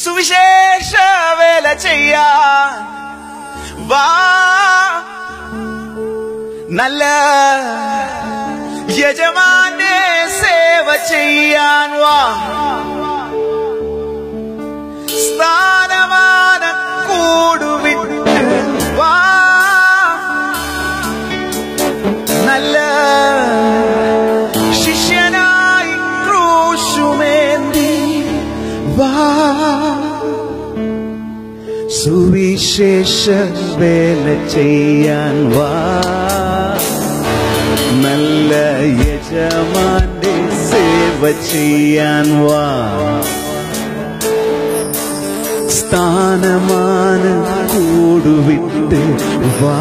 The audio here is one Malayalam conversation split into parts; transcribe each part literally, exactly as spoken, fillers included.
സുവിശേഷ വേല ചെയ്യാൻ വാ, നല്ല യജമാനെ സേവ ചെയ്യാൻ വാ, സ്ഥാനമാന കൂടുവിട്ട് വാ, നല്ല ശിഷ്യനായി ക്രൂശുമേന്തി വാ, സുവിശേഷ വേല ചെയ്യാൻ വാ, നല്ല യജമാന്റെ സേവ ചെയ്യാൻ വാ, സ്ഥാനമാന കൂടുവിട്ട് വാ,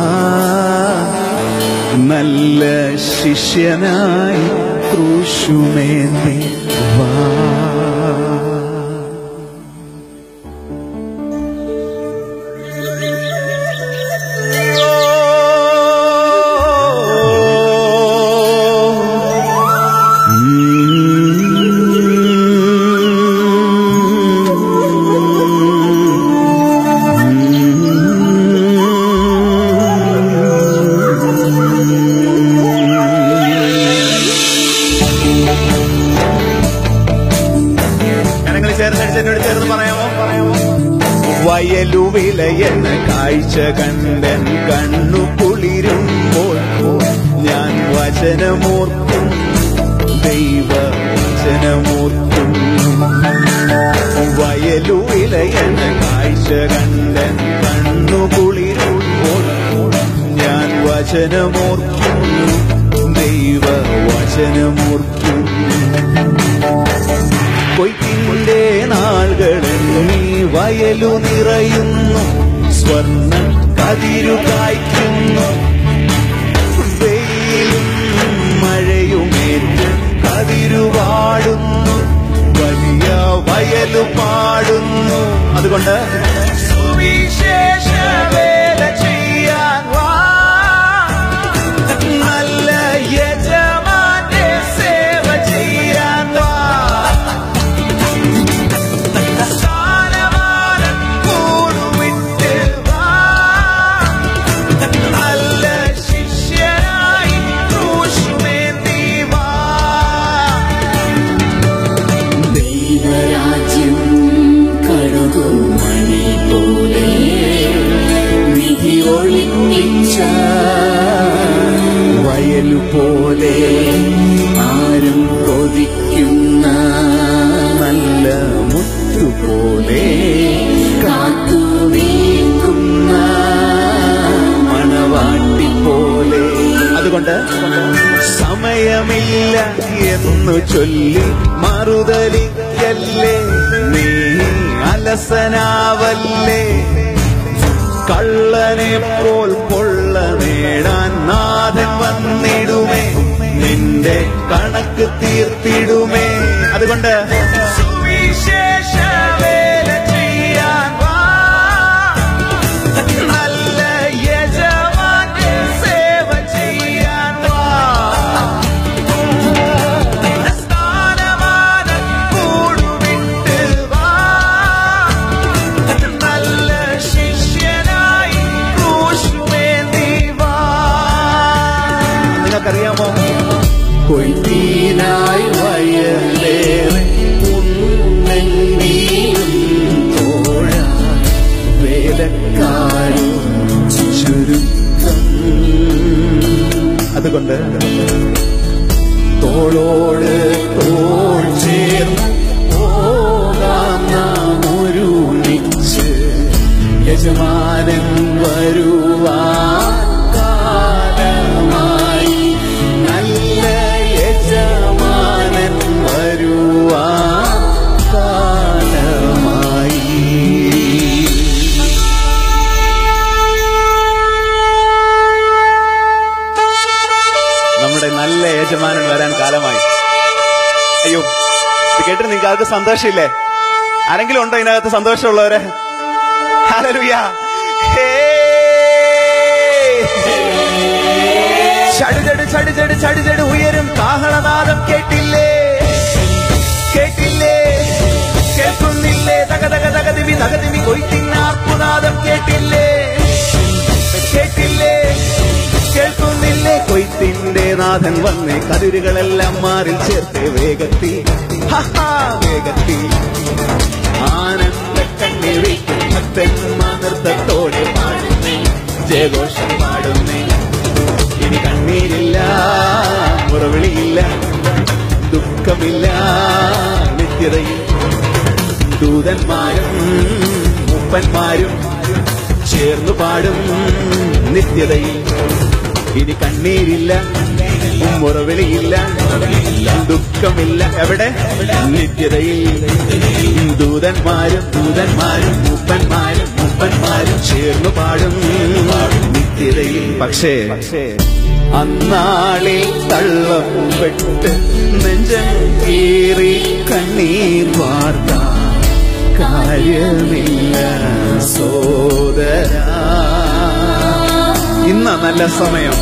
നല്ല ശിഷ്യനായി ക്രൂശുമേന്തി വാ. വയലുവിലയെന്ന കാഴ്ച കണ്ടൻ കണ്ണു കുളിരുമ്പോൾ ഞാൻ വചനമോർക്കും, ദൈവ വചനമോർക്കും. വയലുവിലയെന്ന കാഴ്ച കണ്ടൻ കണ്ണു കുളിരുമ്പോൾ ഞാൻ വചനമോർക്കും, ദൈവ വചനമോർക്കും. കൊയ്ത്തിന്റെ നാളുകളെണ്ണി വയലു നിറയുന്നു, സ്വർണ്ണ കതിരു കായ്ക്കുന്നു, വെയിലും മഴയുമേറ്റ് കതിരു പാടുന്നു, വലിയ വയലു പാടുന്നു. അതുകൊണ്ട് സുവിശേഷ വേല ചെയ്യാൻ വാ, നല്ല യജമാന്റെ സേവ ചെയ്യാൻ വാ, വയലുപോലെ ആരും കൊതിക്കുന്ന നല്ല മുത്തുപോലെ കാത്തു നീക്കുന്ന മണവാട്ടി പോലെ. അതുകൊണ്ട് സമയമില്ല എന്നു ചൊല്ലി മറുതലിക്കല്ലേ, നീ അലസനാവല്ലേ, കള്ളനെ പോൽ കൊള്ള നേടാൻ നാഥൻ വന്നിടുമേ, നിന്റെ കണക്ക് തീർത്തിടുമേ. അതുകൊണ്ട് സുവിശേഷ വേല ചെയ്യാൻ വാ, നല്ല യജമാന്റെ സേവ ചെയ്യാൻ വാ, സ്ഥാനമാന കൂടുവിട്ട് വാ, നല്ല ശിഷ്യനായി ക്രൂശുമേന്തി വാ. നിങ്ങൾക്കറിയാമോ, കൊയ്ത്തീനായി വയലേറെ തോഴ വേലക്കാരും ചുരുക്കം. അതുകൊണ്ട് തോളോട് തോൾ ചേർന്ന് പോകാം നാം ഒരുമിച്ച്, യജമാനൻ വരുവാൻ കാലമായി, നല്ല യജമാനൻ വരുവാൻ കാലമായി. നമ്മുടെ നല്ല യജമാനൻ വരാൻ കാലമായി. അയ്യോ, ഇത് കേട്ടിട്ട് നിങ്ങൾക്ക് ആർക്ക് സന്തോഷമില്ലേ? ആരെങ്കിലും ഉണ്ടോ ഇതിനകത്ത് സന്തോഷമുള്ളവരെ? ഹല്ലേലൂയ. ചടുചട് ചടുചട് ചടുചട് ഉയരും കാഹളനാദം കേട്ടില്ലേ, കേട്ടില്ലേ, കേൾക്കുന്നില്ലേ? തക തക തക തകതിമി കൊയ്ത്തിനാർപ്പുനാദം കേട്ടില്ലേ കേട്ടില്ലേ കേൾക്കുന്നില്ലേ? കൊയ്ത്തിന്റെ നാഥൻ വന്നേ, കതിരുകളെല്ലാം മാറിൽ ചേർത്ത് വേഗത്തി വേഗത്തി ആനന്ദ കണ്ണീരിക്കും ഭക്തന്മാർ നൃത്തത്തോടെ പാടുന്നേ, ജയഘോഷം പാടുന്നേ. ഇനി കണ്ണീരില്ല, മുറവിളിയില്ല, ദുഃഖമില്ല, നിത്യതയിൽ ദൂതന്മാരും മുപ്പന്മാരും ചേർന്നു പാടും നിത്യതയിൽ. ഇനി കണ്ണീരില്ല, മുറവിളിയില്ല, ദുഃഖമില്ല, എവിടെ? നിത്യതയിൽ ദൂതന്മാരും ദൂതന്മാരും മുപ്പന്മാരും മുപ്പന്മാരും ചേർന്നു പാടും നിത്യതയിൽ. പക്ഷേ അന്നാളിൽ തള്ളം പെട്ട് നെഞ്ചം കീറി കണ്ണീർ വാർത്ത കാര്യമില്ല സോദരാ. ഇന്ന നല്ല സമയം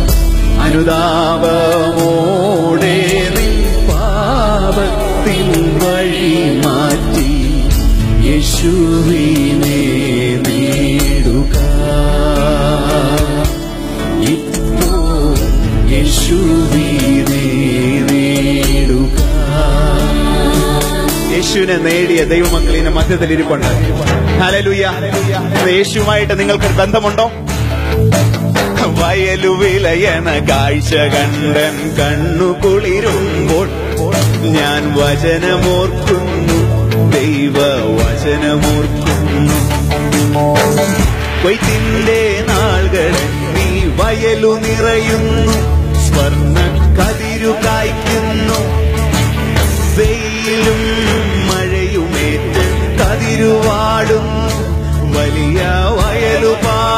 അനുതാപമോടെ നിൻ പാപത്തിൻ വഴി മാറ്റി യേശുവിനെ നേടുക. ഇപ്പോ യേശുവിനെ നേടുക. യേശുവിനെ നേടിയ ദൈവമക്കളിന്റെ മധ്യത്തിൽ ഇരിപ്പുണ്ട്. ഹല്ലേലൂയ. യേശുവുമായിട്ട് നിങ്ങൾക്ക് ബന്ധമുണ്ടോ? വയലു വിലയണ കാഴ്ച കണ്ടൻ കണ്ണു കുളിരുമ്പോൾ ഞാൻ വചനമോർക്കുന്നു, ദൈവ വചനമോർക്കുന്നു. കൊയ്ത്തിന്റെ നാളുകൾ നീ വയലു നിറയുന്നു, സ്വർണ്ണ കതിരു കായ്ക്കുന്നു. വെയിലും മഴയുമേറ്റ് കതിരുവാടും വലിയ വയലുപാ